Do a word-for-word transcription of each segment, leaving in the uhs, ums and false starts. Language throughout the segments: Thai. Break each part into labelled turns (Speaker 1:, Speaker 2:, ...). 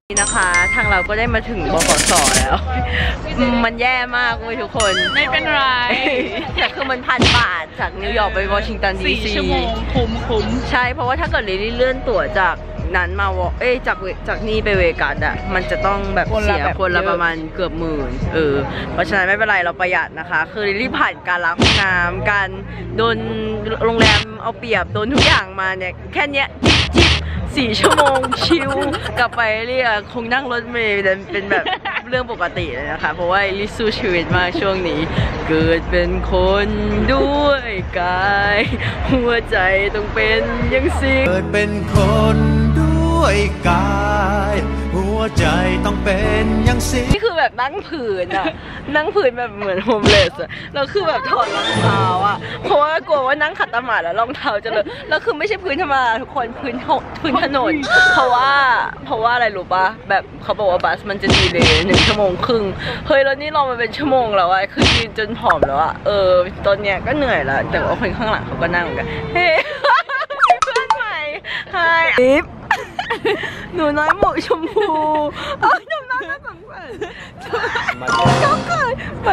Speaker 1: นะคะทางเราก็ได้มาถึงบขส.แล้วมันแย่มากเลยทุกคน
Speaker 2: ไม่เป็นไร
Speaker 1: แต่คือมันพันบาทจากนิวยอร์กไปวอชิงตันดีซี
Speaker 2: สี่ชั่วโมงคุ้มคุ้ม
Speaker 1: ใช่เพราะว่าถ้าเกิดลิลลี่เลื่อนตั๋วจากนั้นมาเอ้ยจากจากนี่ไปเวกัสอะมันจะต้องแบบเสียคนละประมาณเกือบหมื่นเออเพราะฉะนั้นไม่เป็นไรเราประหยัดนะคะคือลิลลี่ผ่านการล้างห้องน้ำการโดนโรงแรมเอาเปรียบโดนทุกอย่างมาเนี่ยแค่เนี้ยจิ๊บสี่ชั่วโมงชิลกลับไปเรียกคงนั่งรถเมล์เป็นแบบเรื่องปกติเลยนะคะเพราะว่าลิสู้ชีวิตมากช่วงนี้เกิดเป็นคนด้วยกายหัวใจต้องเป็นอย่างสิ่ง
Speaker 3: เกิดเป็นคนด้วยกายหัวใจต้องเป็นอย่างสิ่ง
Speaker 1: นี่คือแบบนั่งผืนอะนั่งผืนแบบเหมือนโฮมเลสอะแล้วคือแบบถอดรองเท้าอะเพราะว่ากลัวว่านั่งขัดสมาธิแล้วรองเท้าจะเลอะแล้วคือไม่ใช่พื้นธรรมดาทุกคนพื้นพื้นถนนเพราะว่าเพราะว่าอะไรรู้ปะแบบเขาบอกว่าบัสมันจะดีเลยหนึ่งชั่วโมงครึ่งเฮ้ยแล้วนี่เรามาเป็นชั่วโมงแล้วอะคือยืนจนผอมแล้วอะเออตอนเนี้ยก็เหนื่อยแล้วแต่ว่าคนข้างหลังเขาก็นั่งกันเฮ้เพื่อนใหม่ไฮอิฟหนูน้อยหมวกชมพูเอ้ยจำได้ไหมสงสารก็เกิดไป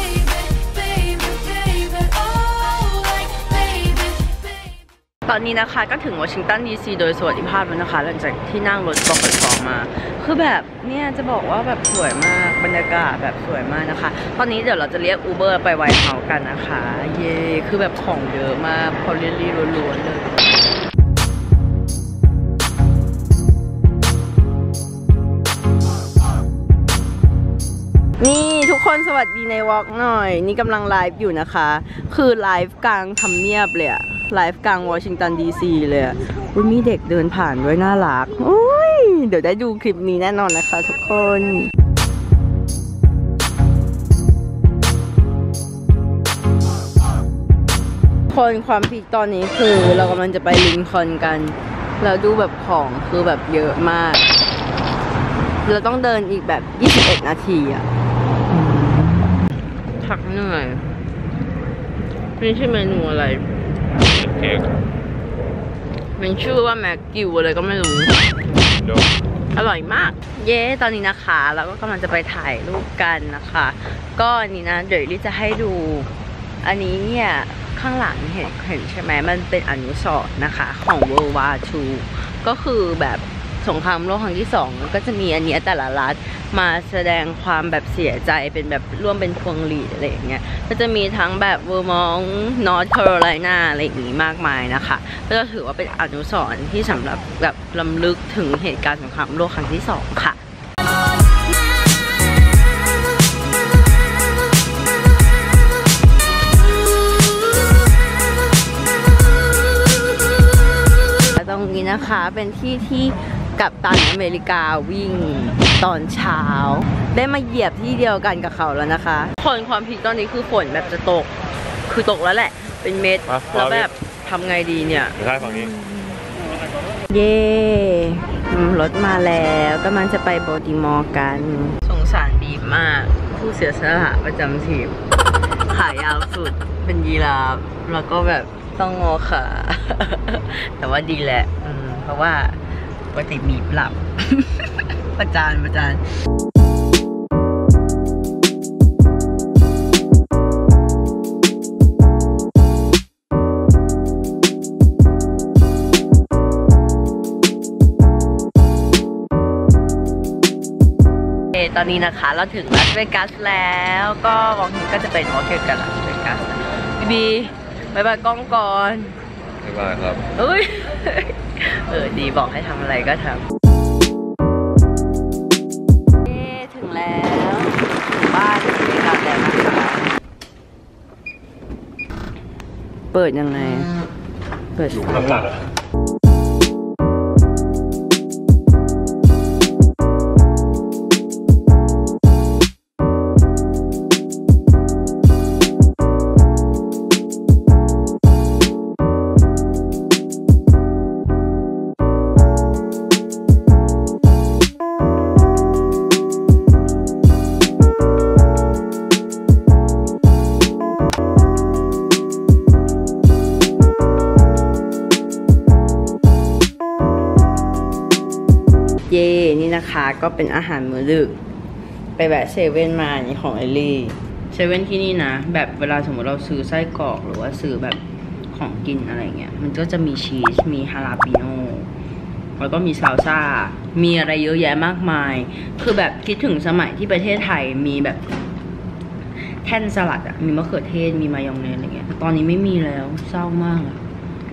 Speaker 1: ตอนนี้นะคะก็ถึงวอชิงตันดีซีโดยสวัสดิภาพแล้วนะคะหลังจากที่นั่งรถบขส.มาคือแบบเนี่ยจะบอกว่าแบบสวยมากบรรยากาศแบบสวยมากนะคะตอนนี้เดี๋ยวเราจะเรียกอูเบอร์ไปไวท์เฮาส์กันนะคะเย่คือแบบของเยอะมากพอเรียลี่ล้วนๆเลยนี่ทุกคนสวัสดีในวอล์กหน่อยนี่กำลังไลฟ์อยู่นะคะคือไลฟ์กลางทำเนียบเลยอะไลฟ์กลางวอชิงตันดีซีเลยอะมีเด็กเดินผ่านด้วยน่ารักโอ้ยเดี๋ยวได้ดูคลิปนี้แน่นอนนะคะทุกคนคนความพีคตอนนี้คือเรากำลังจะไปลินคอล์นกันแล้วดูแบบของคือแบบเยอะมากเราต้องเดินอีกแบบยี่สิบเอ็ดนาทีอะพักเหนื่อยนี่ชื่อเมนูอะไรเค้กมันชื่อว่าแม็กกิวอะไรก็ไม่รู้อร่อยมากเย้ตอนนี้นะคะเราก็กำลังจะไปถ่ายรูปกันนะคะก็อันนี้นะเดี๋ยวลิจะให้ดูอันนี้เนี่ยข้างหลังเห็นเห็นใช่ไหมมันเป็นอนุสรณ์นะคะของ World War ทู ก็คือแบบสงครามโลกครั้งที่สองก็จะมีอันนี้แต่ละรัฐมาแสดงความแบบเสียใจเป็นแบบร่วมเป็นพวงหลีดอะไรอย่างเงี้ยก็จะมีทั้งแบบเวอร์มองต์นอร์ทแคโรไลนาอะไรอย่างงี้มากมายนะคะก็จะถือว่าเป็นอนุสรณ์ที่สำหรับแบบรำลึกถึงเหตุการณ์สงครามโลกครั้งที่สองค่ะตรงนี้นะคะเป็นที่ที่กัปตันอเมริกาวิ่งตอนเช้าได้มาเหยียบที่เดียวกันกับเขาแล้วนะคะคนความพีคตอนนี้คือฝนแบบจะตกคือตกแล้วแหละเป็นเม็ดแล้วแบบทำไงดีเนี่ย
Speaker 4: ใช่ฝั่งนี้
Speaker 1: เย่รถมาแล้วกำลังจะไปโบติมอร์กันสงสารบีบมากผู้เสียสละประจำทีมขายาวสุดเป็นยีราฟแล้วก็แบบต้องงอขาแต่ว่าดีแหละเพราะว่าปกติมีปรับ ประจานประจานตอนนี้นะคะเราถึงลาสเวกัสแล้วก็วันนี้ก็จะเป็นโอเคกันลาสเวกัสบีบายบายกล้องก่อน
Speaker 4: บ๊ายบายครับ
Speaker 1: เอ้ยเออดีบอกให้ทำอะไรก็ทำเย้ถึงแล้วถึงบ้านถึงแล้วแล้วนะคะเปิดยังไงเปิดข้างหลังนี่นะคะก็เป็นอาหารมื้อดึกไปแวะเซเว่นมานี่ของเอลลี่เซเว่นที่นี่นะแบบเวลาสมมติเราซื้อไส้กรอกหรือว่าซื้อแบบของกินอะไรเงี้ยมันก็จะมีชีสมีฮาลาปิโน่แล้วก็มีซาลซ่ามีอะไรเยอะแยะมากมายคือแบบคิดถึงสมัยที่ประเทศไทยมีแบบแท่นสลัดอะมีมะเขือเทศมีมายองเนสอะไรเงี้ยตอนนี้ไม่มีแล้วเศร้ามากอะ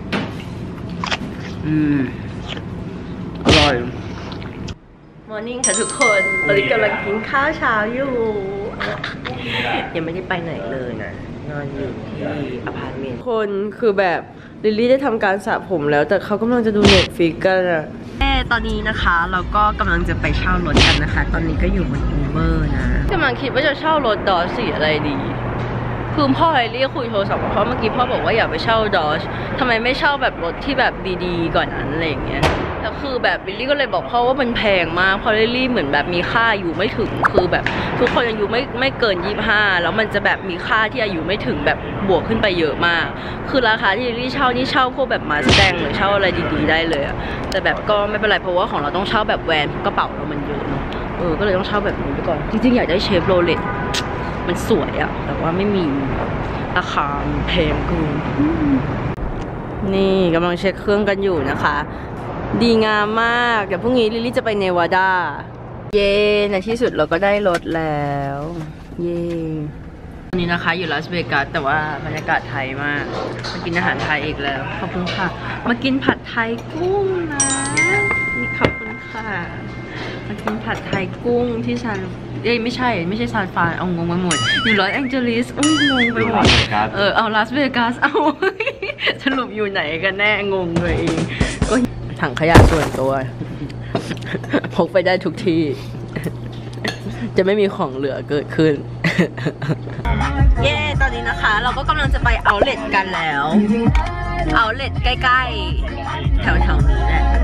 Speaker 1: อืมอร่อยมอร์นิ่งค่ะทุกคนตอนนี้กำลังกินข้าวเช้าอยู่ยังไม่ได้ไปไหนเลยนะนอนอยู่ที่อพาร์ตเมนต์คนคือแบบลิลลี่ได้ทำการสระผมแล้วแต่เขากำลังจะดูเน็ตฟลิกกันอะตอนนี้นะคะเราก็กำลังจะไปเช่ารถกันนะคะตอนนี้ก็อยู่บนอูเบอร์นะกำลังคิดว่าจะเช่ารถดอสสีอะไรดีคือพ่อไอเรียกคุยโทรศัพท์เพราะเมื่อกี้พ่อบอกว่าอยากไปเช่าดอชทำไมไม่เช่าแบบรถที่แบบดีๆก่อนนั้นอะไรอย่างเงี้ยแล้วคือแบบลิลลี่ก็เลยบอกพ่อว่ามันแพงมากเพราะลิลลี่เหมือนแบบมีค่าอายุไม่ถึงคือแบบทุกคนอายุไม่ไม่เกินยี่สิบห้าแล้วมันจะแบบมีค่าที่อายุไม่ถึงแบบบวกขึ้นไปเยอะมากคือราคาที่ลิลลี่เช่านี่เช่าพวกแบบมาสแตงหรือเช่าอะไรดีๆได้เลยอะแต่แบบก็ไม่เป็นไรเพราะว่าของเราต้องเช่าแบบแวนกระเป๋าเรามันเยอะเนาะเออก็เลยต้องเช่าแบบนี้ไปก่อนจริงๆอยากได้เชฟโรเลตมันสวยอะแต่ว่าไม่มีราคาแพงเกินนี่กำลังเช็คเครื่องกันอยู่นะคะดีงามมากเดี๋ยวพรุ่งนี้ลิลลี่จะไปเนวาดาเย้ในที่สุดเราก็ได้รถแล้วเย้วันนี้นะคะอยู่ลาสเวกัสแต่ว่าบรรยากาศไทยมากมากินอาหารไทยอีกแล้วขอบคุณค่ะมากินผัดไทยกุ้งนะนี่ขอบคุณค่ะมากินผัดไทยกุ้งที่ซานเอ้ยไม่ใช่ไม่ใช่ซานฟรานเอางงไปหมดอยู่ลอสแองเจลิสอุ้ยงงไปหมดเออเอาลาสเวกัสเอาสรุปอยู่ไหนกันแน่งงเลยเองก็ถังขยะส่วนตัวพกไปได้ทุกที่จะไม่มีของเหลือเกิดขึ้นเย้ตอนนี้นะคะเราก็กำลังจะไปเอาเลทกันแล้วเอาเลทใกล้ๆแถวๆนี้แหละ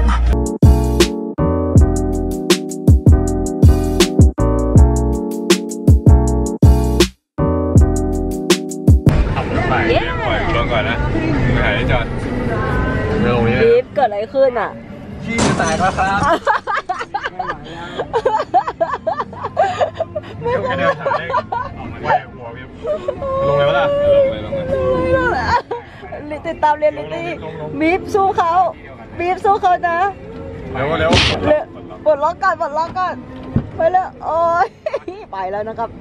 Speaker 2: ลงก่อนนะไปหาที่จอดเร็วนี้
Speaker 1: รีบเกิดอะไรขึ้นอ่ะ
Speaker 2: ขี้จะแตกแล้วครับไม่ไหวแล้วไม่ไหวแล้วไหวหัวพี่ลงเลยวะล่ะลงเลยลงเลย
Speaker 1: ติดตามเรียนลิตี้บีบสู้เขาบีบสู้เขานะ
Speaker 2: เร็วเร็ว
Speaker 1: ปลดล็อกก่อนปลดล็อกก่อนไปเลยโอ้ยไปแล้วนะครับ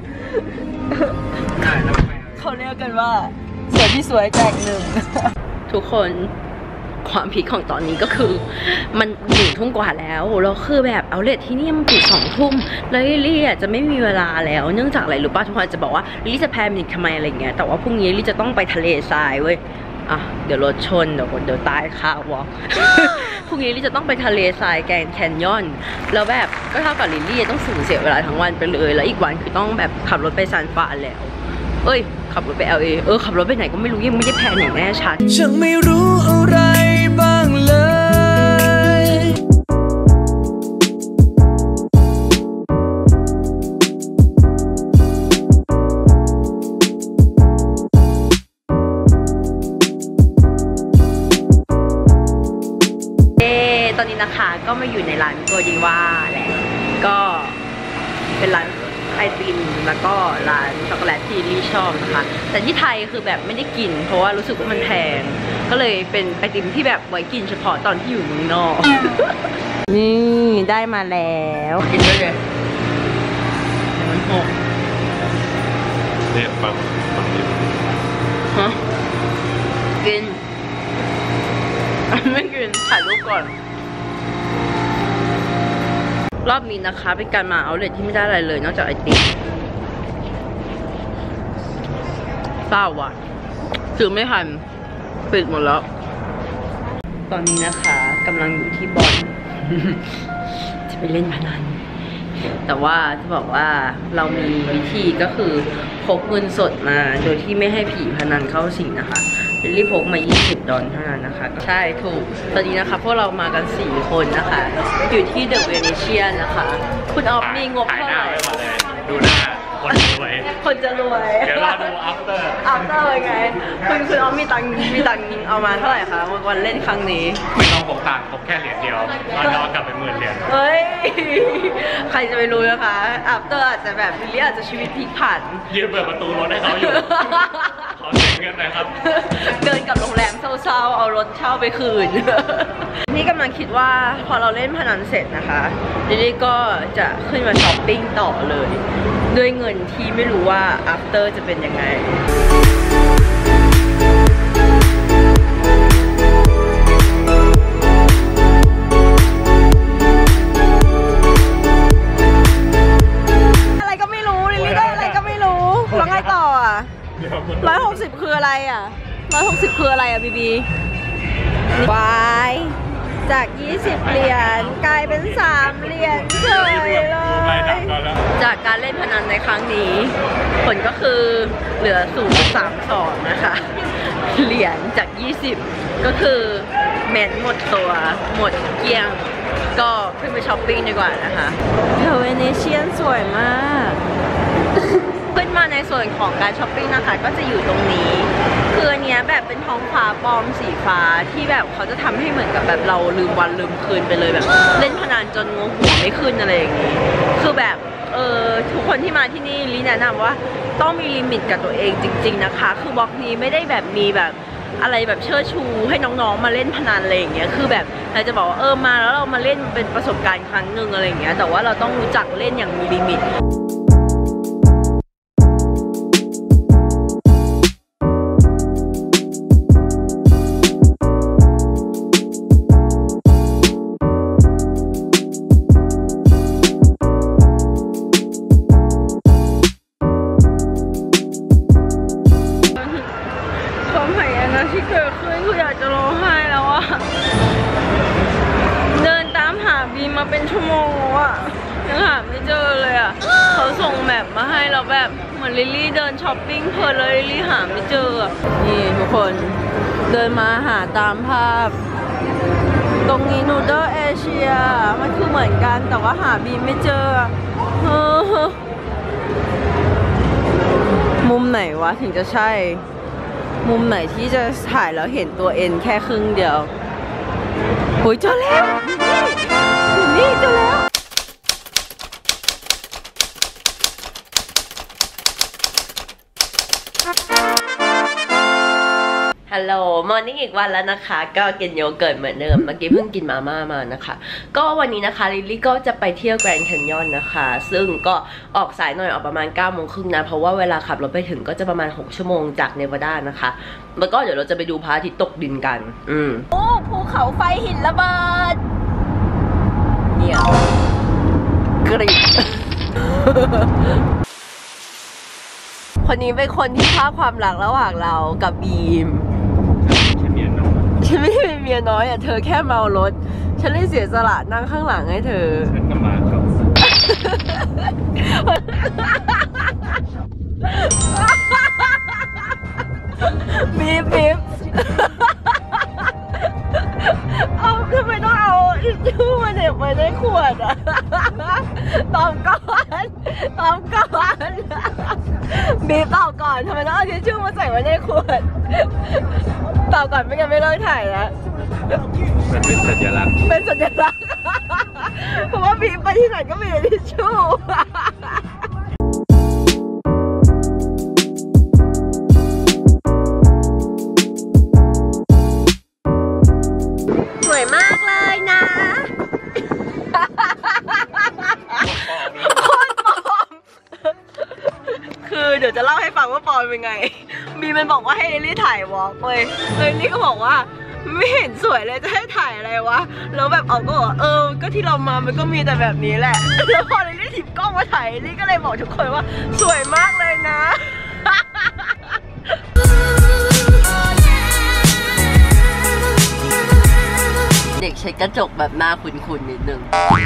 Speaker 1: เขาเรียกกันว่าสวยที่สวยแจกหนึ่งทุกคนความพีคของตอนนี้ก็คือมันหนึ่งทุ่มกว่าแล้วแล้วคือแบบเอาเลทที่นี่มันปิดสองทุ่มแล้วลิลลี่จะไม่มีเวลาแล้วเนื่องจากอะไรรู้ป่ะทุกคนจะบอกว่าลิลลี่จะแพลนอีกทำไมอะไรเงี้ยแต่ว่าพรุ่งนี้ลิลลี่จะต้องไปทะเลทรายเว้ยอ่ะเดี๋ยวรถชนเดี๋ยวเดี๋ยวตายคาวอล์กพรุ่งนี้ลิลลี่จะต้องไปทะเลทรายแกรนด์แคนยอนแล้วแบบก็เท่ากับลิลลี่ต้องสูญเสียเวลาทั้งวันไปเลยแล้วอีกวันคือต้องแบบขับรถไปซานฟรานแล้วเอ้ยขับรถไป แอล เอ เออขับรถไปไหนก็ไม่รู้ยังไม่ได้แพลนอย่างแน่ชัด
Speaker 3: ฉันไม่รู้อะไรบ้างเลย
Speaker 1: เอ๊ตอนนี้นะคะก็มาอยู่ในร้านโกดิว่าแหละก็เป็นร้านไอติมแล้วก็ร้านช็อกโกแลตที่ลี่ชอบนะคะแต่ที่ไทยคือแบบไม่ได้กินเพราะว่ารู้สึกว่ามันแพงก็เลยเป็นไอติมที่แบบไว้กินเฉพาะตอนที่อยู่เมืองนอกนี่ได้มาแล้วกินได้เลยมันหก
Speaker 2: เนี่ยฟังฟังดิ
Speaker 1: ฮะกินไม่กินถ่ายรูปก่อนรอบนี้นะคะเป็นการมาเอาเลทที่ไม่ได้อะไรเลยนอกจากไอติมเศร้าว่ะซื้อไม่ทันปิดหมดแล้วตอนนี้นะคะกำลังอยู่ที่บอล จะไปเล่นพนันแต่ว่าจะบอกว่าเรามีวิธีก็คือพกเงินสดมาโดยที่ไม่ให้ผีพนันเข้าสิงนะคะรีบพกมายี่สิบดอลเท่านั้นนะคะใช่ถูกตอนนี้นะคะพวกเรามากันสี่คนนะคะอยู่ที่เดอะเวเนเชียนนะคะคุณออฟมีงบเท่าไหร่
Speaker 2: ดูหน้าคนรวย
Speaker 1: คนจะรวย
Speaker 2: เดี๋ยวรอดู after
Speaker 1: after เป็นไงคุณคุณเอามีตังค์มีตังค์เอามาเท่าไหร่คะวันเล่นครั้งนี้
Speaker 2: ไม่ต้องพกตังค์พกแค่เหรียญเดียวตอนนอนกลับไปหมื่นเหรียญ
Speaker 1: เฮ้ยใครจะไปรู้นะคะ after อาจจะแบบลิลลี่อาจจะชีวิตพลิกผัน
Speaker 2: ยืนเปิดประตูรถให้เขาอยู่ขอเสียเงินหน่อยครับ
Speaker 1: เดินกลับโรงแรมเศร้าๆเอารถเช่าไปคืนนี่กำลังคิดว่าพอเราเล่นพนันเสร็จนะคะลิลลี่ก็จะขึ้นมาช้อปปิ้งต่อเลยด้วยเงินที่ไม่รู้ว่า after จะเป็นยังไงอะไรก็ไม่รู้ลิลลี่ก็อะไรก็ไม่รู้แล้วไงต่ออ่ะร้อยหกสิบคืออะไรอ่ะร้อยหกสิบคืออะไรอ่ะบีบีวายจากยี่สิบเหรียญกลายเป็นสามเหรียญเฉยเลยจากการเล่นพนันในครั้งนี้ผลก็คือเหลือศูนย์จุดสามสองนะคะเหรียญจากยี่สิบก็คือแมนหมดตัวหมดเกลี้ยงก็ขึ้นไปช้อปปิ้งดีกว่านะคะเวเนเชียนสวยมากขึ้นมาในส่วนของการช้อปปิ้งนะคะก็จะอยู่ตรงนี้คืออันเนี้ยแบบเป็นท้องฟ้าปลอมสีฟ้าที่แบบเขาจะทำให้เหมือนกับแบบเราลืมวันลืมคืนไปเลยแบบเล่นพนันจนงงหัวไม่ขึ้นอะไรอย่างนี้คือแบบเออทุกคนที่มาที่นี่ลิแนะนำว่าต้องมีลิมิตกับตัวเองจริงๆนะคะคือบล็อกนี้ไม่ได้แบบมีแบบอะไรแบบเชิดชูให้น้องๆมาเล่นพนันอะไรอย่างเงี้ยคือแบบเราจะบอกว่าเออมาแล้วเรามาเล่นเป็นประสบการณ์ครั้งหนึ่งอะไรอย่างเงี้ยแต่ว่าเราต้องรู้จักเล่นอย่างมีลิมิตที่เกิดขึ้นคืออยากจะร้องไห้แล้วอะเดินตามหาบีมาเป็นชั่วโมงแล้วอะยังหาไม่เจอเลยอะเขาส่งแมปมาให้เราแบบเหมือนลิลลี่เดินช้อปปิ้งเพลินเลยลิลลี่หาไม่เจอนี่ทุกคนเดินมาหาตามภาพตรงนี้นูเดิลเอเชียมันคือเหมือนกันแต่ว่าหาบีไม่เจอมุมไหนวะถึงจะใช่มุมไหนที่จะถ่ายแล้วเห็นตัวเอ็นแค่ครึ่งเดียวโอ้ยเจอแล้วนี่นี่เจอแล้วฮัลโหลมอร์นิ่งอีกวันแล้วนะคะก็กินโยเกิร์ตเหมือนเดิมเมื่อกี้เพิ่งกินมาม่ามานะคะก็วันนี้นะคะลิลลี่ก็จะไปเที่ยวแกรนด์แคนยอนนะคะซึ่งก็ออกสายหน่อยออกประมาณเก้าโมงครึ่งนะเพราะว่าเวลาขับรถไปถึงก็จะประมาณหกชั่วโมงจากเนวาดานะคะแล้วก็เดี๋ยวเราจะไปดูพระอาทิตย์ตกดินกันอืมโอ้ภูเขาไฟหินระเบิดเนี่ยกรี๊ดคนนี้เป็นคนที่ภาพความรักระหว่างเรากับบีมฉันไม่ได้เป็นเมียน้อยอ่ะเธอแค่เมารถฉันเลยเสียสละนั่งข้างหลังให้เธอฉันก็มาครับบีมบีมเอาทำไมต้องเอาทิชชู่มาเหน็บไว้ในขวดอ่ะตอบก่อนตอบก่อนบีมตอบก่อนทำไมต้องเอาทิชชู่มาใส่ไว้ในขวดตอบก่อนไม่งั้นไม่เลิกถ่ายแล้วมันเป็นสัญลักษณ์เป็นสัญลักษณ์เพราะว่าบีมไปที่ไหนก็มีทิชชู่สวยมากเลยนะโคตรปลอมคือเดี๋ยวจะเล่าให้ฟังว่าปลอมเป็นไงบีมันบอกว่าให้ลิลลี่ถ่ายวอล์กเลยเลยลิลลี่ก็บอกว่าไม่เห็นสวยเลยจะให้ถ่ายอะไรวะแล้วแบบเอาก็บอกเออก็ที่เรามามันก็มีแต่แบบนี้แหละแล้วพอลิลลี่ถิบกล้องมาถ่ายลิลลี่ก็เลยบอกทุกคนว่าสวยมากเลยนะเด็กใช้กระจกแบบหน้าคุ้นๆนิดนึง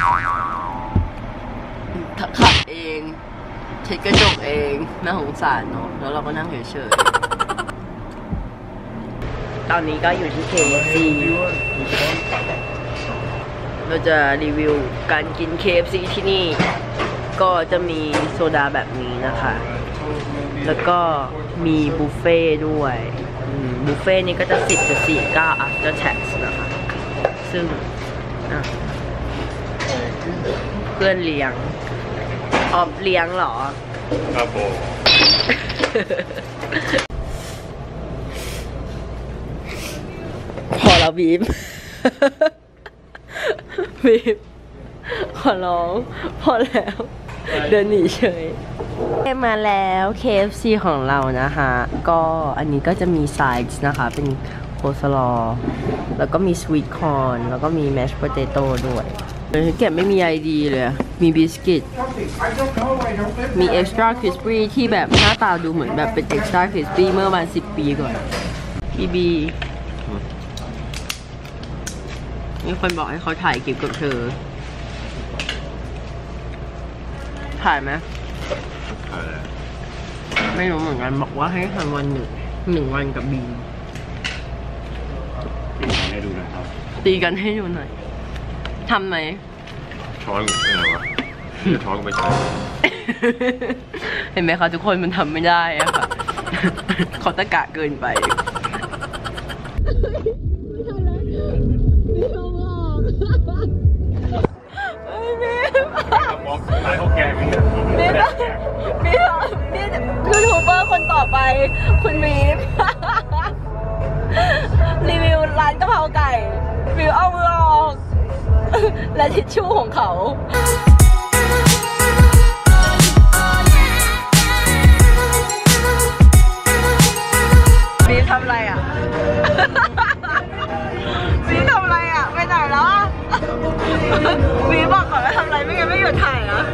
Speaker 1: ขับเองใช้กระจกเองน่าสงสารเนาะแล้วเราก็นั่งเฉยๆตอนนี้ก็อยู่ที่ เค เอฟ ซี เราจะรีวิวการกิน เค เอฟ ซี ที่นี่ก็จะมีโซดาแบบนี้นะคะ แล้วก็มีบุฟเฟ่ด้วยบุฟเฟ่นี้ก็จะสิบจะสี่เก้า after tax นะคะ ซึ่งเพื่อนเลี้ยงออฟเลี้ยงเหรอ
Speaker 2: ครับผม
Speaker 1: พอแล้วบีม บีมขอร้องพอแล้วเดินหนีเฉยมาแล้ว เค เอฟ ซี ของเรานะคะก็อันนี้ก็จะมีไซส์นะคะเป็นโคสลอแล้วก็มีสวีทคอร์นแล้วก็มีแมชโพเตโต้ด้วยแกะไม่มี ไอ ดี เลยมีบิสกิตมีเอ็กซ์ตร้าคริสปี้ที่แบบหน้าตาดูเหมือนแบบเป็นเอ็กซ์ตร้าคริสปี้เมื่อประมาณสิบปีก่อนบีบีมีคนบอกให้เขาถ่ายคลิปกับเธอถ่ายไหมถ่ายแล้วไม่รู้เหมือนกันบอกว่าให้ทำวันหนึ่งหนึ่งวันกับบีม
Speaker 2: ตีกันให้ดูนะครับ
Speaker 1: ตีกันให้ดูหน่อยทำไหม
Speaker 2: ช้อนอะไรวะช้อนก็ไม่ใช่
Speaker 1: เห็นไหมคะทุกคนมันทำไม่ได้อะค่ะเขาตะกะเกินไป
Speaker 2: ร้านข้าวแกงนี่
Speaker 1: นี่นี่นี่ยูทูบเบอร์คนต่อไปคุณมีฟรีวิวร้านกะเพราไก่รีวิวเอามือออกและทิชชู่ของเขามีฟทำอะไรอ่ะมีฟทำอะไรอ่ะไปไหนแล้วมีฟบอกก่อนว่าทำอะไรไม่งั้นไม่หยุดถ่ายนะ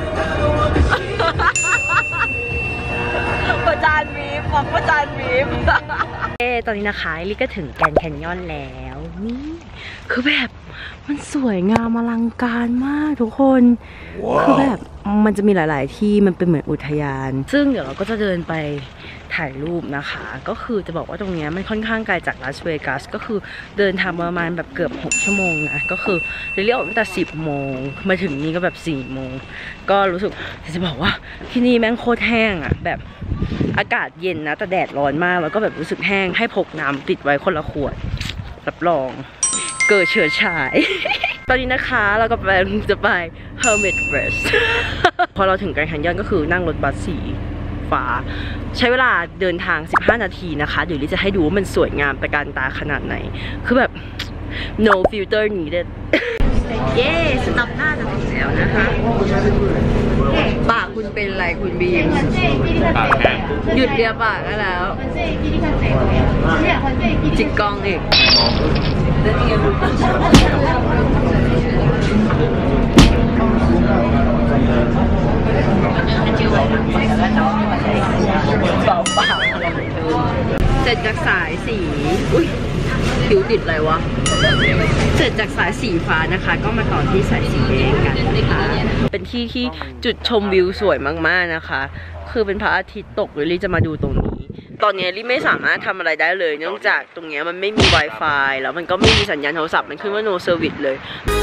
Speaker 1: ประจานมีฟบอกประจานมีฟเอ๊ตอนนี้นะคะลิก็ถึงแกรนด์แคนยอนแล้วนี่คือแบบมันสวยงามอลังการมากทุกคน wow. คือแบบมันจะมีหลายๆที่มันเป็นเหมือนอุทยานซึ่งเดี๋ยวเราก็จะเดินไปถ่ายรูปนะคะก็คือจะบอกว่าตรงนี้มันค่อนข้างไกลจากลาสเวกัสก็คือเดินทางประมาณแบบเกือบหกชั่วโมงนะก็คือเรียกออกตั้งแต่สิบโมงมาถึงนี้ก็แบบสี่โมงก็รู้สึกจะบอกว่าที่นี่แม่งโคตรแห้งอ่ะแบบอากาศเย็นนะแต่แดดร้อนมากแล้วก็แบบรู้สึกแห้งให้พกน้ำติดไว้คนละขวดรับรองเกิดเฉิดฉาย ตอนนี้นะคะเราก็ไปจะไป Hermit Rest พอเราถึงแกรนด์แคนยอนก็คือนั่งรถบัสสีฟ้าใช้เวลาเดินทางสิบห้านาทีนะคะเดี๋ยวลิจะให้ดูว่ามันสวยงามตะการตาขนาดไหนคือแบบ no filter needed เย้สต็อปหน้าจะถึงแล้วนะคะปากคุณเป็นอะไรคุณบีม
Speaker 2: ปากแห้ง
Speaker 1: หยุดเลียปากก็แล้วจิกกองอีกเบาปากเสร็จจากสายสีอุ้ยผิวติดอะไรวะเสร็จจากสายสีฟ้านะคะก็มาต่อที่สายสีแดงกันนะคะเป็นที่ที่จุดชมวิวสวยมากๆนะคะคือเป็นพระอาทิตย์ตกเลยลิจะมาดูตรงนี้ตอนนี้ลิไม่สามารถทำอะไรได้เลยเนื่องจากตรงนี้มันไม่มี Wi-Fi แล้วมันก็ไม่มีสัญญาณโทรศัพท์มันขึ้นว่า no service เลย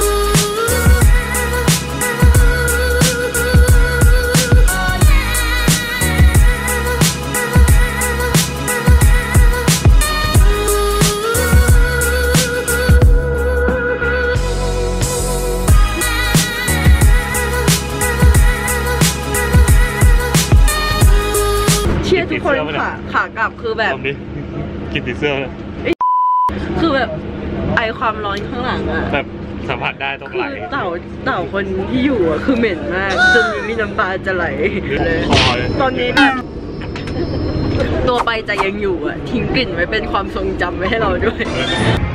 Speaker 1: ทุกคนขาขากลับคือแบบ
Speaker 2: กินติดเสื้อเลย
Speaker 1: คือแบบไอความร้อนข้างหลังอะ
Speaker 2: แบบสัมผัสได้ตรงไหล
Speaker 1: เต่าเต่าคนที่อยู่อะคือเหม็นมากจนมีน้ำตาจะไหลเลยตอนนี้แบบตัวไปใจยังอยู่อะทิ้งกลิ่นไว้เป็นความทรงจำไว้ให้เราด้วย